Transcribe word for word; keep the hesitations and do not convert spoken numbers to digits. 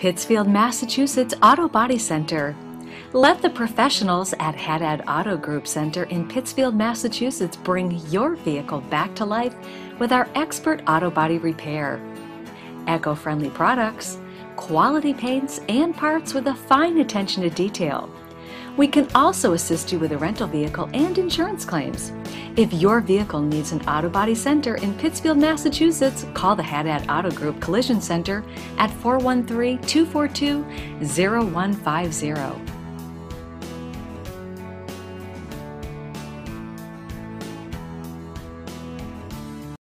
Pittsfield Massachusetts Auto Body Center. Let the professionals at Haddad Auto Group Center in Pittsfield, Massachusetts bring your vehicle back to life with our expert auto body repair. Eco-friendly products, quality paints and parts with a fine attention to detail. We can also assist you with a rental vehicle and insurance claims. If your vehicle needs an auto body center in Pittsfield, Massachusetts, call the Haddad Auto Group Collision Center at four one three, two four two, zero one five zero.